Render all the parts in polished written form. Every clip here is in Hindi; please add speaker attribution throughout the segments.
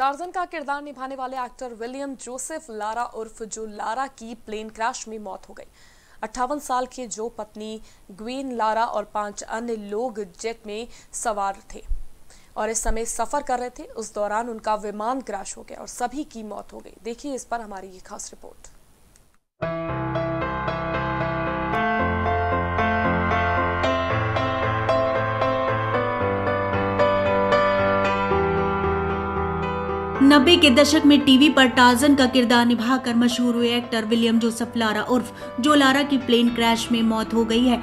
Speaker 1: टार्जन का किरदार निभाने वाले एक्टर विलियम जोसेफ लारा उर्फ जो लारा की प्लेन क्रैश में मौत हो गई। 58 साल के जो पत्नी ग्वीन लारा और 5 अन्य लोग जेट में सवार थे और इस समय सफर कर रहे थे। उस दौरान उनका विमान क्रैश हो गया और सभी की मौत हो गई। देखिए इस पर हमारी ये खास रिपोर्ट।
Speaker 2: नब्बे के दशक में टीवी पर टार्जन का किरदार निभाकर मशहूर हुए एक्टर विलियम जोसेफ लारा उर्फ जो लारा की प्लेन क्रैश में मौत हो गई है।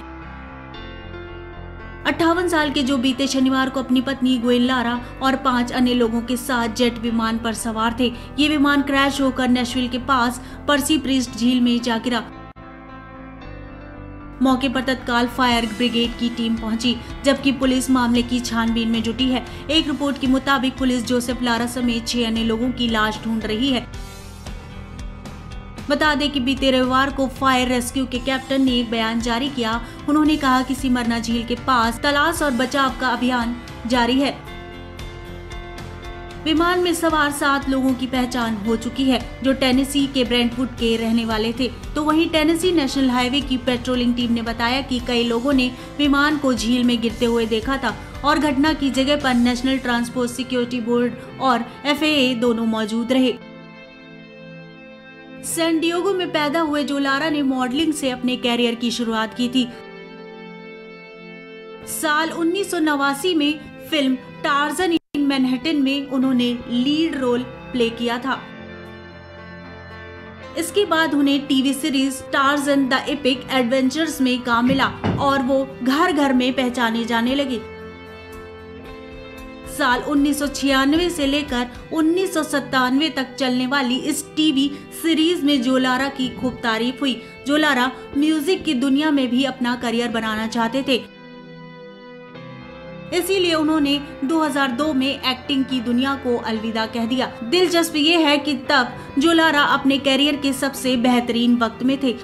Speaker 2: 58 साल के जो बीते शनिवार को अपनी पत्नी ग्वेन लारा और 5 अन्य लोगों के साथ जेट विमान पर सवार थे। ये विमान क्रैश होकर नेशविल के पास पर्सी प्रीस्ट झील में जा गिरा। मौके पर तत्काल फायर ब्रिगेड की टीम पहुंची, जबकि पुलिस मामले की छानबीन में जुटी है। एक रिपोर्ट के मुताबिक पुलिस जोसेफ लारा समेत 6 अन्य लोगों की लाश ढूंढ रही है। बता दें कि बीते रविवार को फायर रेस्क्यू के कैप्टन ने एक बयान जारी किया। उन्होंने कहा कि सिमरना झील के पास तलाश और बचाव का अभियान जारी है। विमान में सवार 7 लोगों की पहचान हो चुकी है, जो टेनेसी के ब्रेंटवुड के रहने वाले थे। तो वहीं टेनेसी नेशनल हाईवे की पेट्रोलिंग टीम ने बताया कि कई लोगों ने विमान को झील में गिरते हुए देखा था और घटना की जगह पर नेशनल ट्रांसपोर्ट सिक्योरिटी बोर्ड और FAA दोनों मौजूद रहे। सैन डिएगो में पैदा हुए जो लारा ने मॉडलिंग से अपने कैरियर की शुरुआत की थी। साल 1989 में फिल्म टार्जन इन मैनहट्टन में उन्होंने लीड रोल प्ले किया था। इसके बाद उन्हें TV series Tarzan the epic adventures में काम मिला और वो घर घर में पहचाने जाने लगे। साल 1996 से लेकर 1997 तक चलने वाली इस टीवी सीरीज में जो लारा की खूब तारीफ हुई। जो लारा म्यूजिक की दुनिया में भी अपना करियर बनाना चाहते थे, इसीलिए उन्होंने 2002 में एक्टिंग की दुनिया को अलविदा कह दिया। दिलचस्प ये है कि तब जो लारा अपने करियर के सबसे बेहतरीन वक्त में थे।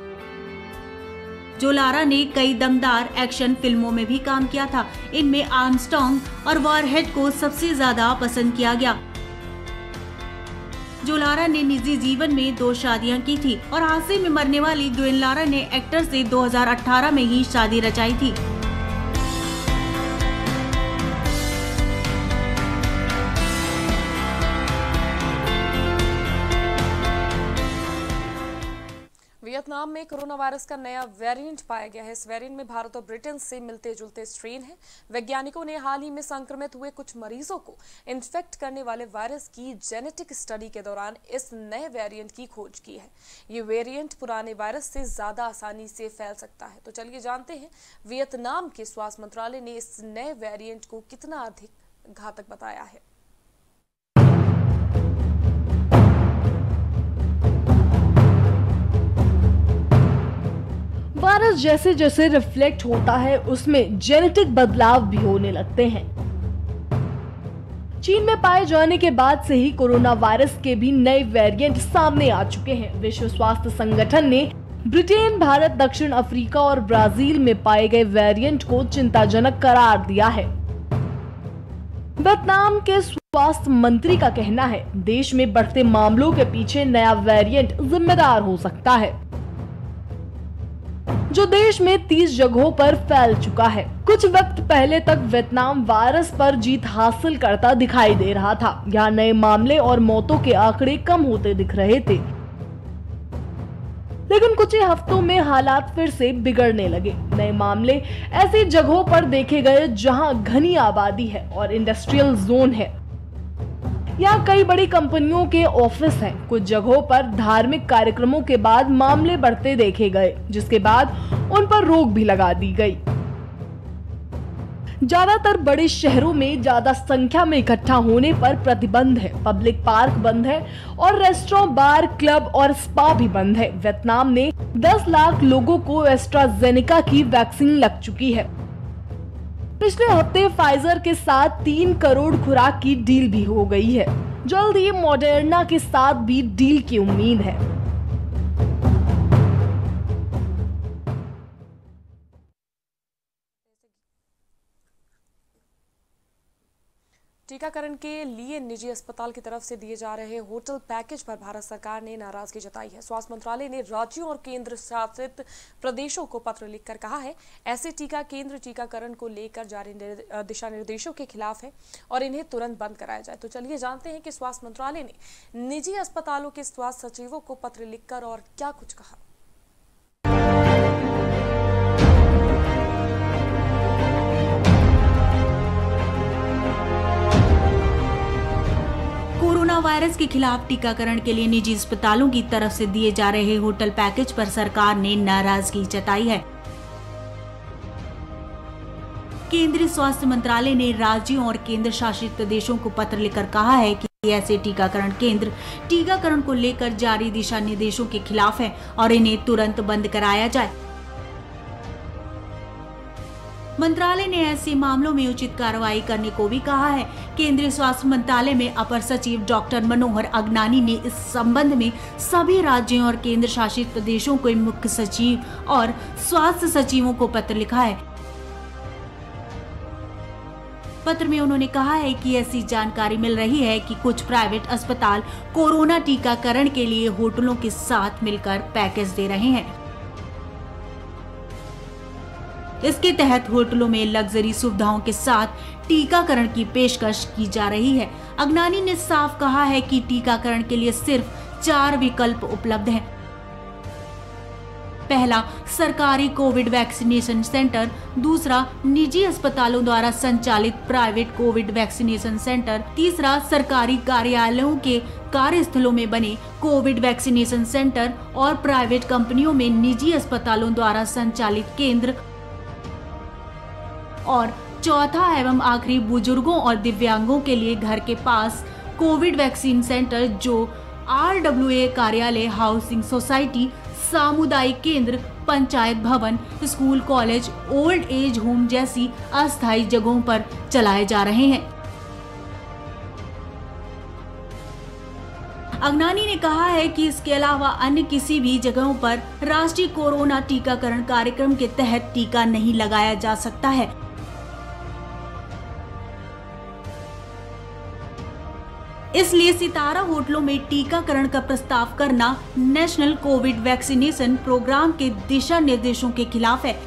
Speaker 2: जो लारा ने कई दमदार एक्शन फिल्मों में भी काम किया था। इनमें आर्मस्ट्रांग और वॉरहेड को सबसे ज्यादा पसंद किया गया। जो लारा ने निजी जीवन में 2 शादियां की थी और हादसे में मरने वाली ग्वेन लारा ने एक्टर से 2018 में ही शादी रचाई थी।
Speaker 1: वियतनाम में कोरोना वायरस का नया वेरिएंट पाया गया है। इस वेरिएंट में भारत और ब्रिटेन से मिलते जुलते स्ट्रेन है। वैज्ञानिकों ने हाल ही में संक्रमित हुए कुछ मरीजों को इन्फेक्ट करने वाले वायरस की जेनेटिक स्टडी के दौरान इस नए वेरिएंट की खोज की है। ये वेरिएंट पुराने वायरस से ज्यादा आसानी से फैल सकता है। तो चलिए जानते हैं वियतनाम के स्वास्थ्य मंत्रालय ने इस नए वेरिएंट को कितना अधिक घातक बताया है।
Speaker 3: वायरस जैसे जैसे रिफ्लेक्ट होता है उसमें जेनेटिक बदलाव भी होने लगते हैं। चीन में पाए जाने के बाद से ही कोरोना वायरस के भी नए वेरिएंट सामने आ चुके हैं। विश्व स्वास्थ्य संगठन ने ब्रिटेन, भारत, दक्षिण अफ्रीका और ब्राजील में पाए गए वेरिएंट को चिंताजनक करार दिया है। वियतनाम के स्वास्थ्य मंत्री का कहना है, देश में बढ़ते मामलों के पीछे नया वेरिएंट जिम्मेदार हो सकता है, जो देश में 30 जगहों पर फैल चुका है। कुछ वक्त पहले तक वियतनाम वायरस पर जीत हासिल करता दिखाई दे रहा था। यहाँ नए मामले और मौतों के आंकड़े कम होते दिख रहे थे, लेकिन कुछ ही हफ्तों में हालात फिर से बिगड़ने लगे। नए मामले ऐसी जगहों पर देखे गए जहां घनी आबादी है और इंडस्ट्रियल जोन है। यहाँ कई बड़ी कंपनियों के ऑफिस हैं। कुछ जगहों पर धार्मिक कार्यक्रमों के बाद मामले बढ़ते देखे गए, जिसके बाद उन पर रोक भी लगा दी गई। ज्यादातर बड़े शहरों में ज्यादा संख्या में इकट्ठा होने पर प्रतिबंध है। पब्लिक पार्क बंद है और रेस्टोरेंट, बार, क्लब और स्पा भी बंद है। वियतनाम में 10 लाख लोगों को एस्ट्राजेनेका की वैक्सीन लग चुकी है। पिछले हफ्ते फाइजर के साथ 3 करोड़ खुराक की डील भी हो गई है। जल्द ही मॉडर्ना के साथ भी डील की उम्मीद है।
Speaker 1: टीका टीकाकरण के लिए निजी अस्पताल की तरफ से दिए जा रहे होटल पैकेज पर भारत सरकार ने नाराजगी जताई है। स्वास्थ्य मंत्रालय ने राज्यों और केंद्र शासित प्रदेशों को पत्र लिखकर कहा है, ऐसे टीका केंद्र टीकाकरण को लेकर जारी दिशा निर्देशों के खिलाफ है और इन्हें तुरंत बंद कराया जाए। तो चलिए जानते हैं कि स्वास्थ्य मंत्रालय ने निजी अस्पतालों के स्वास्थ्य सचिवों को पत्र लिखकर और क्या कुछ कहा।
Speaker 2: कोरोना वायरस के खिलाफ टीकाकरण के लिए निजी अस्पतालों की तरफ से दिए जा रहे होटल पैकेज पर सरकार ने नाराजगी जताई है। केंद्रीय स्वास्थ्य मंत्रालय ने राज्यों और केंद्र शासित प्रदेशों को पत्र लिखकर कहा है कि ऐसे टीकाकरण केंद्र टीकाकरण को लेकर जारी दिशा निर्देशों के खिलाफ है और इन्हें तुरंत बंद कराया जाए। मंत्रालय ने ऐसे मामलों में उचित कार्रवाई करने को भी कहा है। केंद्रीय स्वास्थ्य मंत्रालय में अपर सचिव डॉक्टर मनोहर अगनानी ने इस संबंध में सभी राज्यों और केंद्र शासित प्रदेशों को मुख्य सचिव और स्वास्थ्य सचिवों को पत्र लिखा है। पत्र में उन्होंने कहा है कि ऐसी जानकारी मिल रही है कि कुछ प्राइवेट अस्पताल कोरोना टीकाकरण के लिए होटलों के साथ मिलकर पैकेज दे रहे हैं। इसके तहत होटलों में लग्जरी सुविधाओं के साथ टीकाकरण की पेशकश की जा रही है। अगनानी ने साफ कहा है कि टीकाकरण के लिए सिर्फ 4 विकल्प उपलब्ध हैं। पहला, सरकारी कोविड वैक्सीनेशन सेंटर। दूसरा, निजी अस्पतालों द्वारा संचालित प्राइवेट कोविड वैक्सीनेशन सेंटर। तीसरा, सरकारी कार्यालयों के कार्यस्थलों में बने कोविड वैक्सीनेशन सेंटर और प्राइवेट कंपनियों में निजी अस्पतालों द्वारा संचालित केंद्र। और चौथा एवं आखिरी, बुजुर्गों और दिव्यांगों के लिए घर के पास कोविड वैक्सीन सेंटर जो RWA कार्यालय, हाउसिंग सोसाइटी, सामुदायिक केंद्र, पंचायत भवन, school, college, old age home जैसी अस्थायी जगहों पर चलाए जा रहे हैं। अगनानी ने कहा है कि इसके अलावा अन्य किसी भी जगहों पर राष्ट्रीय कोरोना टीकाकरण कार्यक्रम के तहत टीका नहीं लगाया जा सकता है। इसलिए सितारा होटलों में टीकाकरण का प्रस्ताव करना नेशनल कोविड वैक्सीनेशन प्रोग्राम के दिशा निर्देशों के खिलाफ है।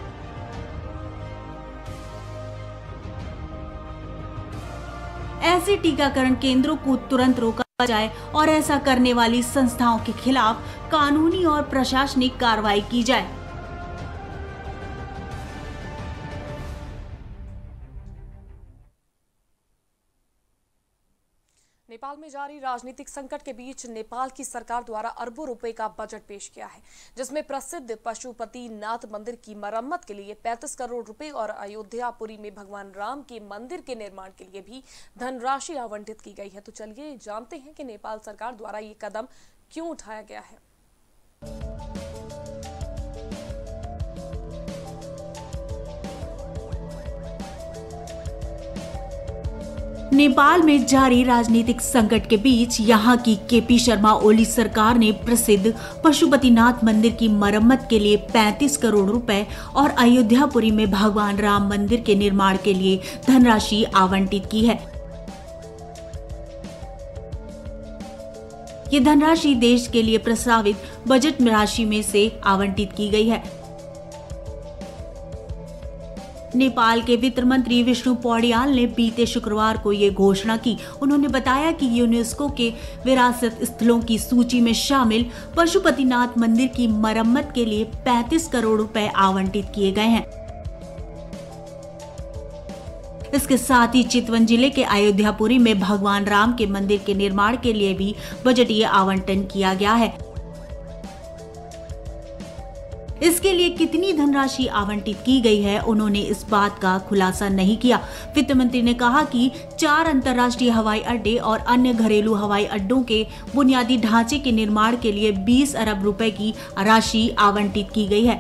Speaker 2: ऐसे टीकाकरण केंद्रों को तुरंत रोका जाए और ऐसा करने वाली संस्थाओं के खिलाफ कानूनी और प्रशासनिक कार्रवाई की जाए।
Speaker 1: नेपाल में जारी राजनीतिक संकट के बीच नेपाल की सरकार द्वारा अरबों रुपए का बजट पेश किया है, जिसमें प्रसिद्ध पशुपतिनाथ मंदिर की मरम्मत के लिए 35 करोड़ रुपए और अयोध्यापुरी में भगवान राम के मंदिर के निर्माण के लिए भी धनराशि आवंटित की गई है। तो चलिए जानते हैं कि नेपाल सरकार द्वारा ये कदम क्यों उठाया गया है।
Speaker 2: नेपाल में जारी राजनीतिक संकट के बीच यहां की केपी शर्मा ओली सरकार ने प्रसिद्ध पशुपतिनाथ मंदिर की मरम्मत के लिए 35 करोड़ रुपए और अयोध्यापुरी में भगवान राम मंदिर के निर्माण के लिए धनराशि आवंटित की है। ये धनराशि देश के लिए प्रस्तावित बजट राशि में से आवंटित की गई है। नेपाल के वित्त मंत्री विष्णु पौड्याल ने बीते शुक्रवार को ये घोषणा की। उन्होंने बताया कि यूनेस्को के विरासत स्थलों की सूची में शामिल पशुपतिनाथ मंदिर की मरम्मत के लिए 35 करोड़ रुपए आवंटित किए गए हैं। इसके साथ ही चितवन जिले के अयोध्यापुरी में भगवान राम के मंदिर के निर्माण के लिए भी बजटीय आवंटन किया गया है। इसके लिए कितनी धनराशि आवंटित की गई है, उन्होंने इस बात का खुलासा नहीं किया। वित्त मंत्री ने कहा कि 4 अंतर्राष्ट्रीय हवाई अड्डे और अन्य घरेलू हवाई अड्डों के बुनियादी ढांचे के निर्माण के लिए 20 अरब रुपए की राशि आवंटित की गई है।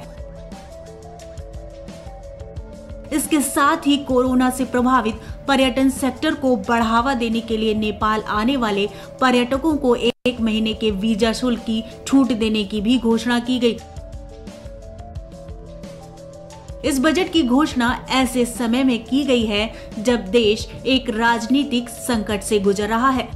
Speaker 2: इसके साथ ही कोरोना से प्रभावित पर्यटन सेक्टर को बढ़ावा देने के लिए नेपाल आने वाले पर्यटकों को 1 महीने के वीजा शुल्क की छूट देने की भी घोषणा की गई। इस बजट की घोषणा ऐसे समय में की गई है जब देश एक राजनीतिक संकट से गुजर रहा है।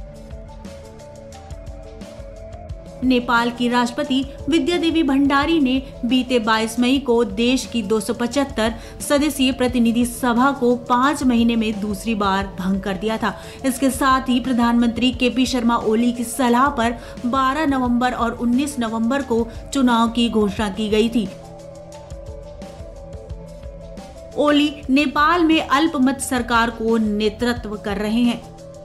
Speaker 2: नेपाल की राष्ट्रपति विद्या देवी भंडारी ने बीते 22 मई को देश की 275 सदस्यीय प्रतिनिधि सभा को 5 महीने में दूसरी बार भंग कर दिया था। इसके साथ ही प्रधानमंत्री केपी शर्मा ओली की सलाह पर 12 नवंबर और 19 नवंबर को चुनाव की घोषणा की गई थी। ओली नेपाल में अल्पमत सरकार को नेतृत्व कर रहे हैं।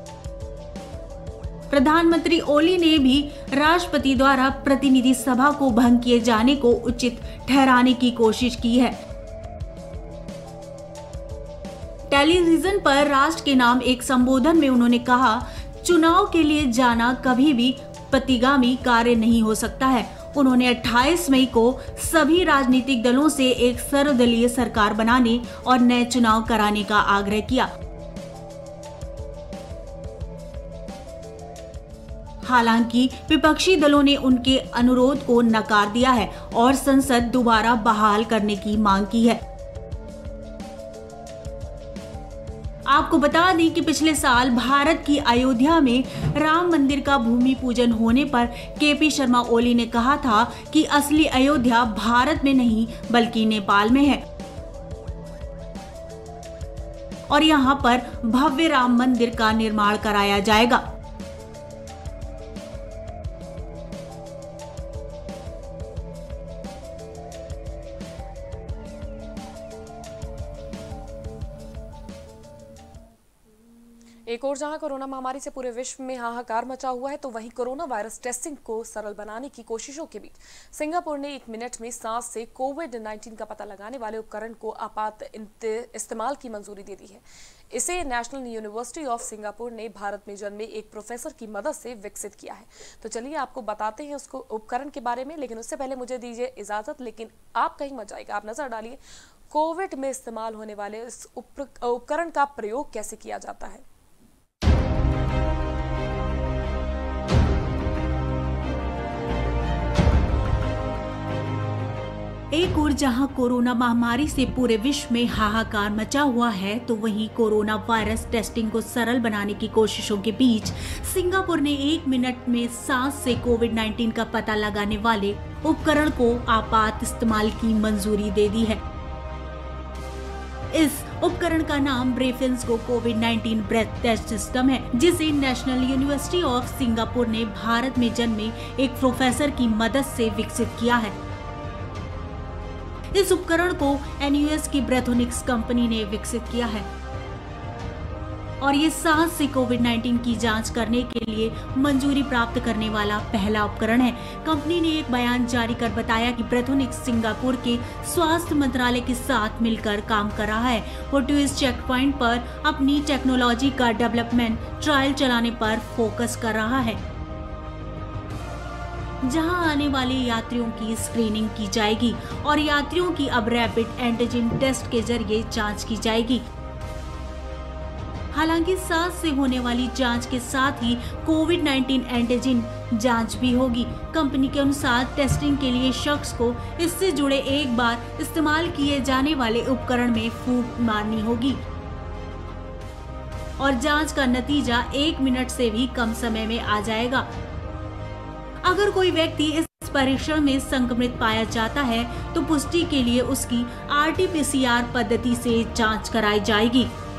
Speaker 2: प्रधानमंत्री ओली ने भी राष्ट्रपति द्वारा प्रतिनिधि सभा को भंग किए जाने को उचित ठहराने की कोशिश की है। टेलीविजन पर राष्ट्र के नाम एक संबोधन में उन्होंने कहा, चुनाव के लिए जाना कभी भी प्रतिगामी कार्य नहीं हो सकता है। उन्होंने 28 मई को सभी राजनीतिक दलों से एक सर्वदलीय सरकार बनाने और नए चुनाव कराने का आग्रह किया। हालांकि विपक्षी दलों ने उनके अनुरोध को नकार दिया है और संसद दोबारा बहाल करने की मांग की है। आपको बता दें कि पिछले साल भारत की अयोध्या में राम मंदिर का भूमि पूजन होने पर केपी शर्मा ओली ने कहा था कि असली अयोध्या भारत में नहीं बल्कि नेपाल में है और यहाँ पर भव्य राम मंदिर का निर्माण कराया जाएगा।
Speaker 1: एक और जहां कोरोना महामारी से पूरे विश्व में हाहाकार मचा हुआ है, तो वहीं कोरोना वायरस टेस्टिंग को सरल बनाने की कोशिशों के बीच सिंगापुर ने 1 मिनट में सांस से कोविड-19 का पता लगाने वाले उपकरण को आपात इस्तेमाल की मंजूरी दे दी है। इसे नेशनल यूनिवर्सिटी ऑफ सिंगापुर ने भारत में जन्मे एक प्रोफेसर की मदद से विकसित किया है। तो चलिए आपको बताते हैं उसको उपकरण के बारे में, लेकिन उससे पहले मुझे दीजिए इजाजत। लेकिन आप कहीं मत जाइएगा, आप नजर डालिए कोविड में इस्तेमाल होने वाले इस उपकरण का प्रयोग कैसे किया जाता है।
Speaker 2: एक ओर जहां कोरोना महामारी से पूरे विश्व में हाहाकार मचा हुआ है, तो वहीं कोरोना वायरस टेस्टिंग को सरल बनाने की कोशिशों के बीच सिंगापुर ने 1 मिनट में सांस से कोविड-19 का पता लगाने वाले उपकरण को आपात इस्तेमाल की मंजूरी दे दी है। इस उपकरण का नाम ब्रेफिन्सगो कोविड-19 ब्रेथ टेस्ट सिस्टम है, जिसे नेशनल यूनिवर्सिटी ऑफ सिंगापुर ने भारत में जन्मे एक प्रोफेसर की मदद से विकसित किया है। इस उपकरण को NUS की ब्रेथोनिक्स कंपनी ने विकसित किया है और ये सांस से कोविड-19 की जांच करने के लिए मंजूरी प्राप्त करने वाला पहला उपकरण है। कंपनी ने एक बयान जारी कर बताया कि ब्रेथोनिक्स सिंगापुर के स्वास्थ्य मंत्रालय के साथ मिलकर काम कर रहा है। वो ट्विस्ट चेक पॉइंट पर अपनी टेक्नोलॉजी का डेवलपमेंट ट्रायल चलाने पर फोकस कर रहा है, जहां आने वाले यात्रियों की स्क्रीनिंग की जाएगी और यात्रियों की अब रैपिड एंटीजन टेस्ट के जरिए जांच की जाएगी। हालांकि सांस से होने वाली जांच के साथ ही कोविड-19 एंटीजन जांच भी होगी। कंपनी के अनुसार टेस्टिंग के लिए शख्स को इससे जुड़े एक बार इस्तेमाल किए जाने वाले उपकरण में फूंक मारनी होगी और जांच का नतीजा 1 मिनट से भी कम समय में आ जाएगा। अगर कोई व्यक्ति इस परीक्षण में संक्रमित पाया जाता है तो पुष्टि के लिए उसकी RT-PCR पद्धति से जांच कराई जाएगी।